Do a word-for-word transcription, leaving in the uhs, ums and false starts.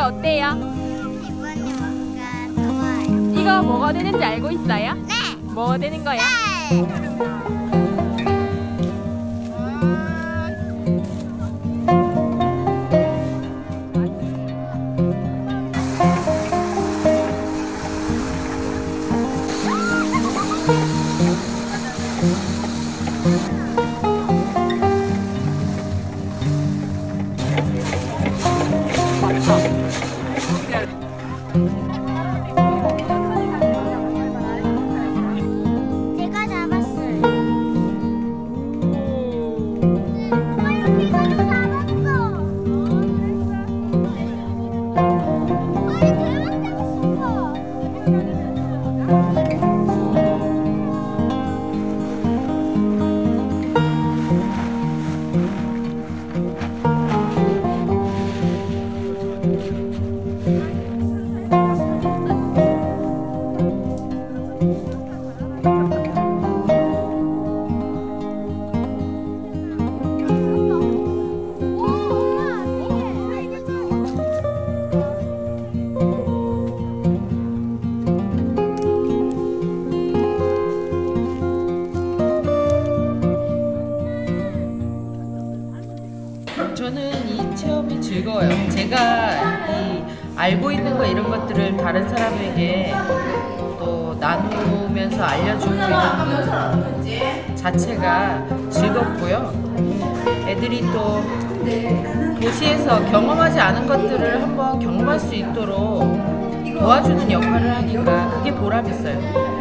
하니까 어때요? 기분이 뭔가 좋아요. 이거 뭐가 되는지 알고 있어요? 네! 뭐가 되는 거야? 네! 제가 잡았어요. 엄마 여기 이거 잡았어. 빨리 대박 잡고 저는 이 체험이 즐거워요. 제가 이 알고 있는 거 이런 것들을 다른 사람에게 또 나누면서 알려주고 있는 그 자체가 즐겁고요. 애들이 또 도시에서 경험하지 않은 것들을 한번 경험할 수 있도록 도와주는 역할을 하니까 그게 보람 있어요.